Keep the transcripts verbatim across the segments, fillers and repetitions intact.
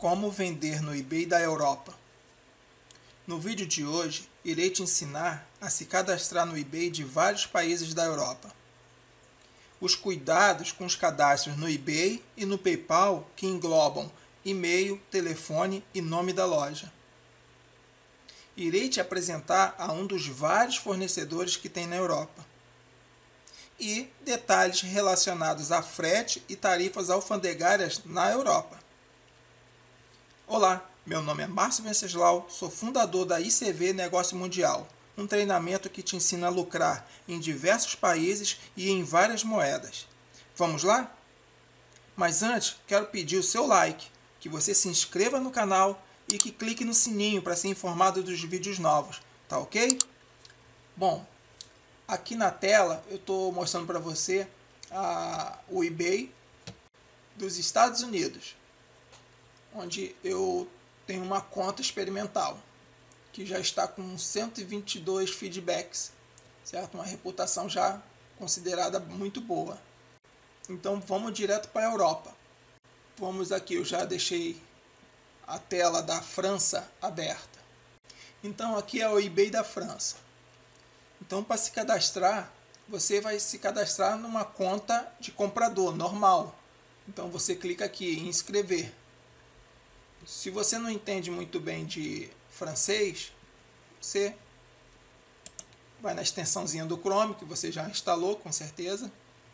Como vender no eBay da Europa. No vídeo de hoje, irei te ensinar a se cadastrar no eBay de vários países da Europa. Os cuidados com os cadastros no eBay e no PayPal que englobam e-mail, telefone e nome da loja. Irei te apresentar a um dos vários fornecedores que tem na Europa. E detalhes relacionados a frete e tarifas alfandegárias na Europa. Olá, meu nome é Márcio Venceslau, sou fundador da I C V Negócio Mundial, um treinamento que te ensina a lucrar em diversos países e em várias moedas. Vamos lá? Mas antes, quero pedir o seu like, que você se inscreva no canal e que clique no sininho para ser informado dos vídeos novos, tá ok? Bom, aqui na tela eu estou mostrando para você a, o eBay dos Estados Unidos, onde eu tenho uma conta experimental, que já está com cento e vinte e dois feedbacks, certo? Uma reputação já considerada muito boa. Então vamos direto para a Europa. Vamos aqui, eu já deixei a tela da França aberta. Então aqui é o eBay da França. Então para se cadastrar, você vai se cadastrar numa conta de comprador normal. Então você clica aqui em inscrever. Se você não entende muito bem de francês, você vai na extensãozinha do Chrome, que você já instalou com certeza,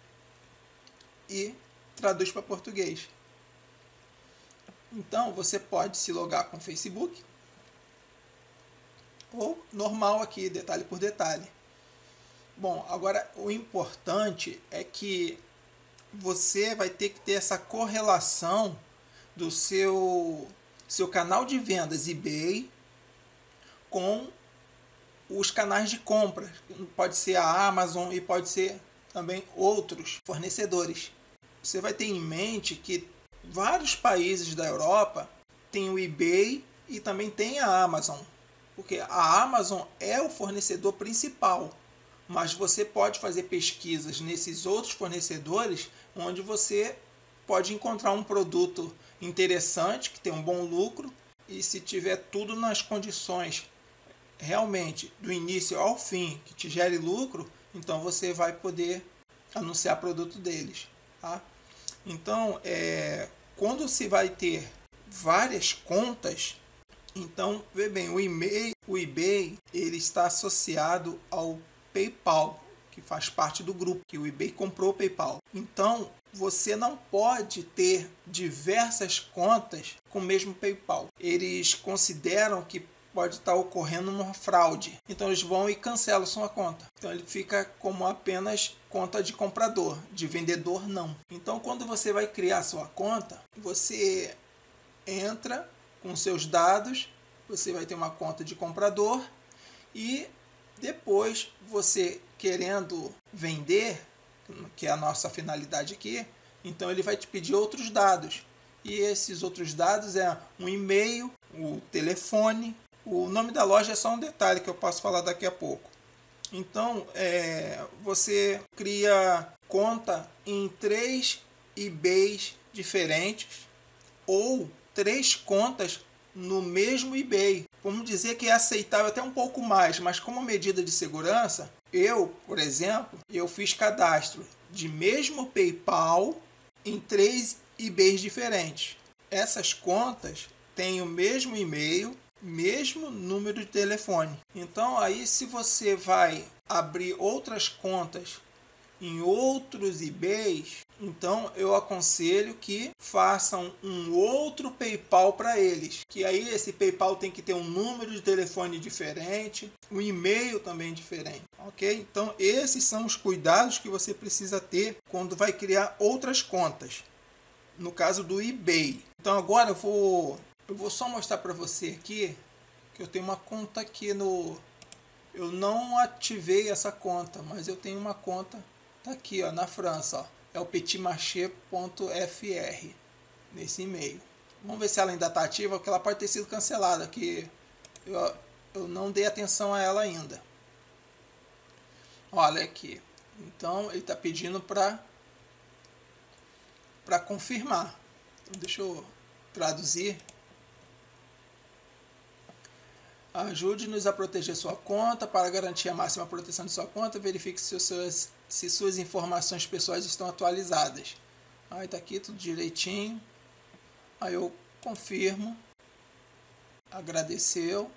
e traduz para português. Então você pode se logar com o Facebook, ou normal aqui, detalhe por detalhe. Bom, agora o importante é que você vai ter que ter essa correlação do seu, seu canal de vendas eBay com os canais de compra. Pode ser a Amazon e pode ser também outros fornecedores. Você vai ter em mente que vários países da Europa têm o eBay e também tem a Amazon, porque a Amazon é o fornecedor principal, mas você pode fazer pesquisas nesses outros fornecedores onde você pode encontrar um produto interessante, que tem um bom lucro, e se tiver tudo nas condições realmente do início ao fim que te gere lucro, então você vai poder anunciar produto deles, tá? Então, é, quando se vai ter várias contas, então, vê bem, o e-mail, o eBay, ele está associado ao PayPal, que faz parte do grupo, que o eBay comprou o PayPal. Então, você não pode ter diversas contas com o mesmo PayPal. Eles consideram que pode estar ocorrendo uma fraude. Então eles vão e cancelam sua conta. Então ele fica como apenas conta de comprador, de vendedor não. Então quando você vai criar sua conta, você entra com seus dados, você vai ter uma conta de comprador e depois você querendo vender, que é a nossa finalidade aqui, então ele vai te pedir outros dados. E esses outros dados é um e-mail, o telefone, o nome da loja é só um detalhe que eu posso falar daqui a pouco. Então é, você cria conta em três eBays diferentes ou três contas no mesmo eBay. Vamos dizer que é aceitável até um pouco mais, mas como medida de segurança, eu, por exemplo, eu fiz cadastro de mesmo PayPal em três eBays diferentes. Essas contas têm o mesmo e-mail, mesmo número de telefone. Então aí se você vai abrir outras contas em outros eBays, então eu aconselho que façam um outro PayPal para eles. Que aí esse PayPal tem que ter um número de telefone diferente, um e-mail também diferente, ok? Então esses são os cuidados que você precisa ter quando vai criar outras contas. No caso do eBay. Então agora eu vou, eu vou só mostrar para você aqui que eu tenho uma conta aqui no... Eu não ativei essa conta, mas eu tenho uma conta, tá aqui ó, na França, ó. É o petitmarché ponto f r nesse e-mail. Vamos ver se ela ainda está ativa, porque ela pode ter sido cancelada, que eu, eu não dei atenção a ela ainda. Olha aqui. Então ele está pedindo para para confirmar. Então, deixa eu traduzir Ajude-nos a proteger sua conta. Para garantir a máxima proteção de sua conta, verifique se suas, se suas informações pessoais estão atualizadas. Aí tá aqui tudo direitinho. Aí eu confirmo. Agradeceu.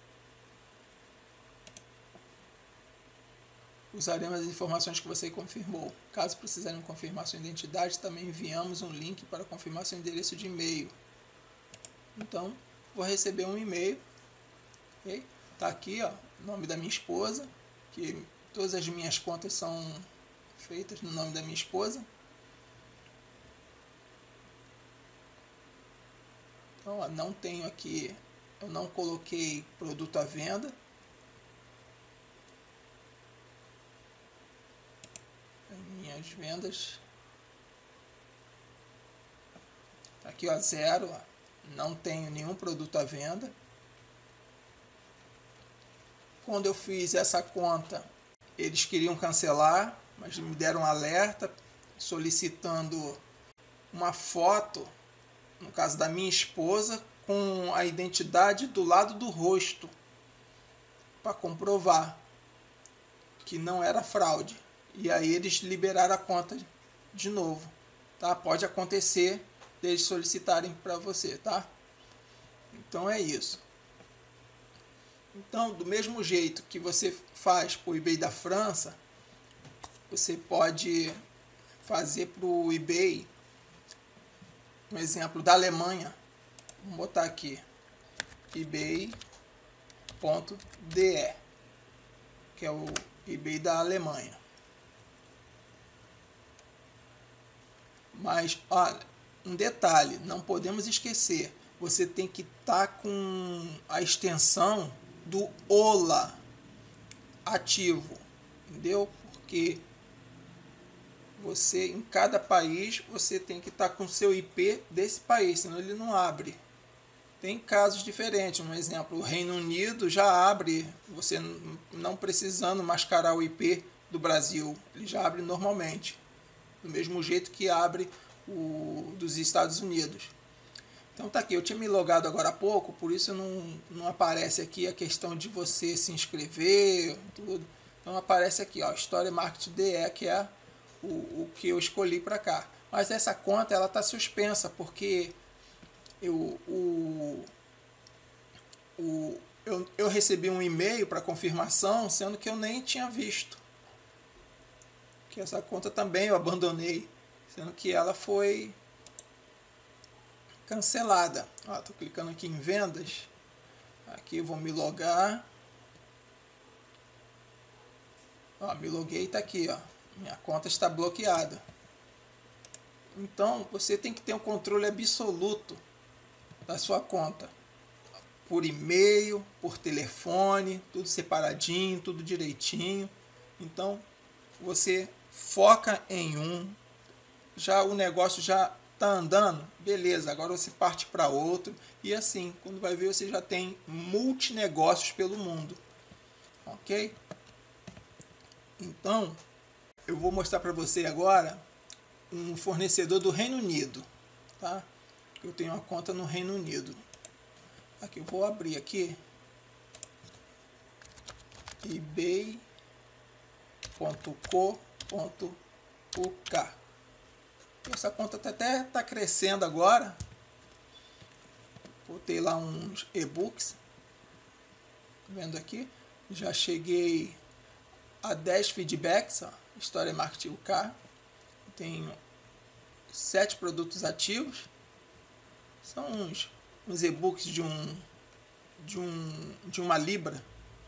Usaremos as informações que você confirmou. Caso precisarem confirmar sua identidade, também enviamos um link para confirmar seu endereço de e-mail. Então, vou receber um e-mail. Okay? Tá aqui, ó, o nome da minha esposa, que todas as minhas contas são feitas no nome da minha esposa. Então, ó, não tenho aqui, eu não coloquei produto à venda. Minhas vendas. Tá aqui, ó, zero, ó, não tenho nenhum produto à venda. Quando eu fiz essa conta, eles queriam cancelar, mas me deram um alerta solicitando uma foto, no caso da minha esposa, com a identidade do lado do rosto, para comprovar que não era fraude. E aí eles liberaram a conta de novo, tá? Pode acontecer deles solicitarem para você, tá? Então é isso. Então, do mesmo jeito que você faz para o eBay da França, você pode fazer para o eBay, um exemplo, da Alemanha. Vamos botar aqui, ebay ponto de, que é o eBay da Alemanha. Mas, olha, um detalhe, não podemos esquecer, você tem que estar tá com a extensão do O L A ativo, entendeu? Porque você, em cada país, você tem que estar tá com o seu I P desse país, senão ele não abre. Tem casos diferentes, um exemplo, o Reino Unido já abre, você não precisando mascarar o I P do Brasil, ele já abre normalmente, do mesmo jeito que abre o dos Estados Unidos. Então tá aqui, eu tinha me logado agora há pouco, por isso não, não aparece aqui a questão de você se inscrever, tudo. Então aparece aqui, ó, Story Market D E, que é o, o que eu escolhi para cá. Mas essa conta, ela tá suspensa, porque eu, o, o, eu, eu recebi um e-mail para confirmação, sendo que eu nem tinha visto. Que essa conta também eu abandonei, sendo que ela foi cancelada. Estou clicando aqui em vendas. Aqui eu vou me logar. Ó, me loguei, está aqui, ó. Minha conta está bloqueada. Então você tem que ter um controle absoluto da sua conta. Por e-mail, por telefone, tudo separadinho, tudo direitinho. Então você foca em um. Já o negócio já tá andando, beleza, agora você parte para outro, e assim, quando vai ver, você já tem multinegócios pelo mundo, ok? Então, eu vou mostrar para você agora um fornecedor do Reino Unido, tá? Eu tenho uma conta no Reino Unido. Aqui, eu vou abrir aqui, ebay ponto co ponto uk. Essa conta até está crescendo agora. Botei lá uns e-books. Vendo aqui. Já cheguei a dez feedbacks. Ó, Story Market U K. Tenho sete produtos ativos. São uns, uns e-books de um, de um de uma libra.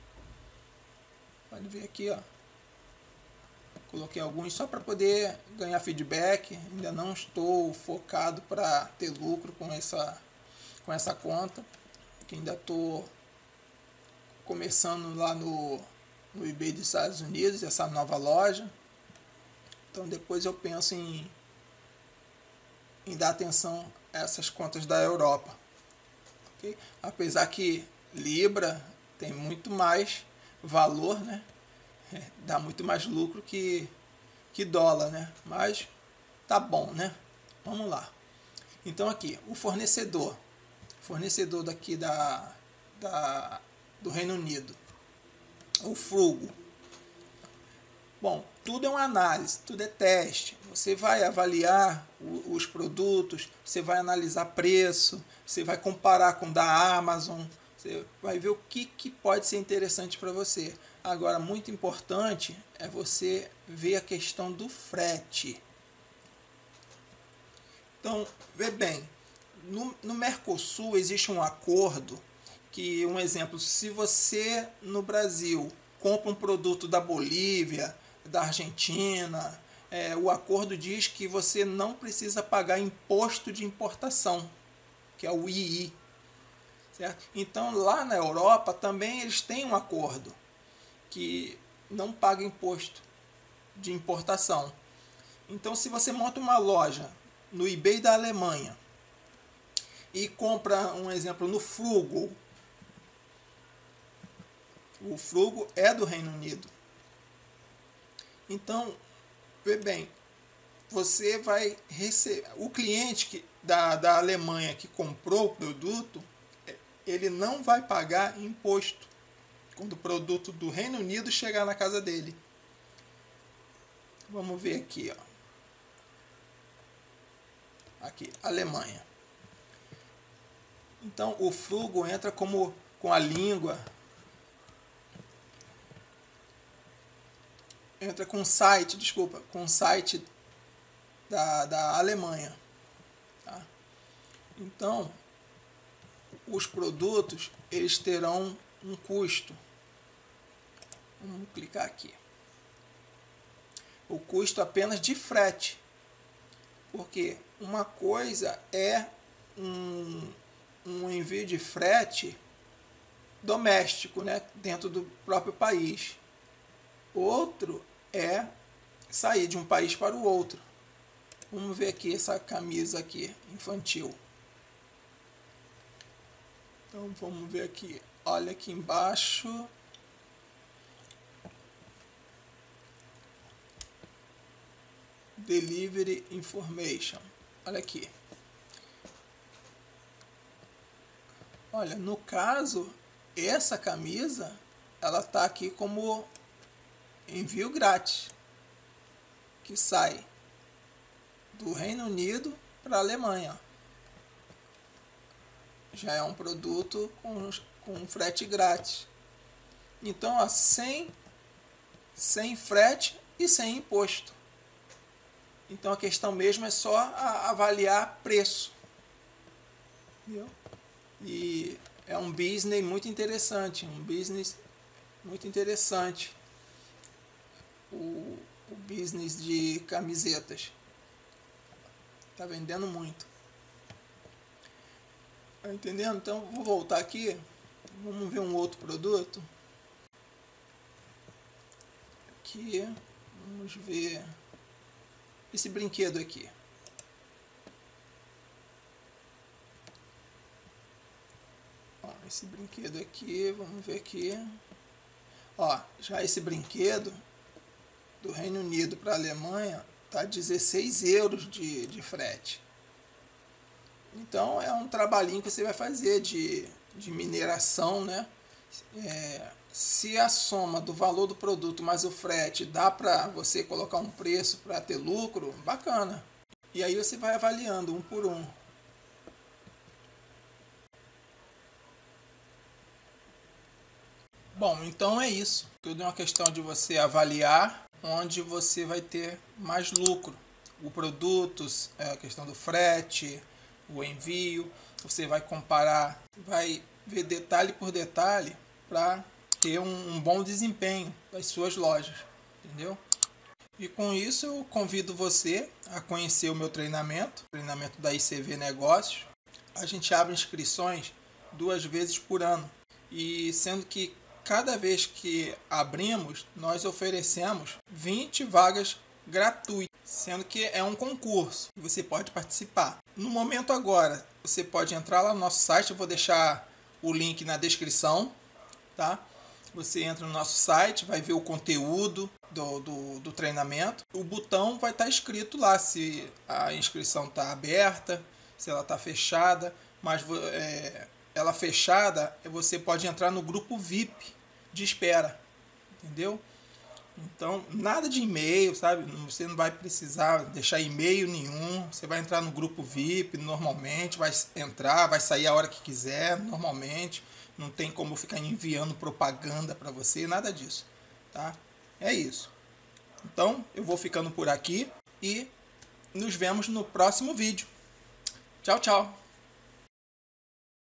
Pode ver aqui, ó. Coloquei alguns só para poder ganhar feedback. Ainda não estou focado para ter lucro com essa, com essa conta. Que ainda estou começando lá no, no eBay dos Estados Unidos, essa nova loja. Então depois eu penso em, em dar atenção a essas contas da Europa. Okay? Apesar que Libra tem muito mais valor, né? É, dá muito mais lucro que, que dólar, né? Mas tá bom, né? Vamos lá. Então aqui, o fornecedor. Fornecedor daqui da, da do Reino Unido. O Frugo. Bom, tudo é uma análise, tudo é teste. Você vai avaliar o, os produtos, você vai analisar preço, você vai comparar com o da Amazon, você vai ver o que, que pode ser interessante para você. Agora, muito importante é você ver a questão do frete. Então, vê bem, no, no Mercosul existe um acordo que, um exemplo, se você no Brasil compra um produto da Bolívia, da Argentina, é, o acordo diz que você não precisa pagar imposto de importação, que é o I I. Certo? Então, lá na Europa também eles têm um acordo que não paga imposto de importação. Então, se você monta uma loja no eBay da Alemanha e compra, um exemplo, no Frugo, o Frugo é do Reino Unido. Então, vê bem, você vai receber, o cliente que, da, da Alemanha que comprou o produto, ele não vai pagar imposto quando o produto do Reino Unido chegar na casa dele. Vamos ver aqui, ó. Aqui, Alemanha. Então, o Frugo entra como com a língua, entra com o site, desculpa, com o site da, da Alemanha. Tá? Então, os produtos, eles terão um custo. Vamos clicar aqui. O custo apenas de frete. Porque uma coisa é um, um envio de frete doméstico, né, dentro do próprio país. Outro é sair de um país para o outro. Vamos ver aqui essa camisa aqui, infantil. Então vamos ver aqui. Olha aqui embaixo. Delivery Information. Olha aqui. Olha, no caso, essa camisa, ela está aqui como envio grátis, que sai do Reino Unido para a Alemanha. Já é um produto com, com frete grátis. Então, ó, sem, sem frete e sem imposto. Então a questão mesmo é só avaliar preço. Entendeu? E é um business muito interessante, um business muito interessante. O, o business de camisetas. Tá vendendo muito. Tá entendendo? Então vou voltar aqui. Vamos ver um outro produto. Aqui, vamos ver esse brinquedo aqui. Ó, esse brinquedo aqui, vamos ver aqui. Ó, já esse brinquedo do Reino Unido para a Alemanha tá dezesseis euros de, de frete. Então é um trabalhinho que você vai fazer de, de mineração, né? É, se a soma do valor do produto mais o frete dá para você colocar um preço para ter lucro, bacana. E aí você vai avaliando um por um. Bom, então é isso. Tudo é uma questão de você avaliar onde você vai ter mais lucro. O produto, a questão do frete, o envio. Você vai comparar, vai ver detalhe por detalhe para ter um, um bom desempenho das suas lojas, entendeu? E com isso eu convido você a conhecer o meu treinamento, treinamento da I C V Negócios. A gente abre inscrições duas vezes por ano, e sendo que cada vez que abrimos, nós oferecemos vinte vagas gratuitas, sendo que é um concurso e você pode participar. No momento agora, você pode entrar lá no nosso site, eu vou deixar o link na descrição, tá? Você entra no nosso site, vai ver o conteúdo do, do, do treinamento. O botão vai estar escrito lá se a inscrição está aberta, se ela está fechada, mas é, ela fechada, você pode entrar no grupo V I P de espera, entendeu? Então, nada de e-mail, sabe? Você não vai precisar deixar e-mail nenhum. Você vai entrar no grupo V I P normalmente, vai entrar, vai sair a hora que quiser, normalmente. Não tem como ficar enviando propaganda para você, nada disso, tá? É isso. Então, eu vou ficando por aqui e nos vemos no próximo vídeo. Tchau, tchau!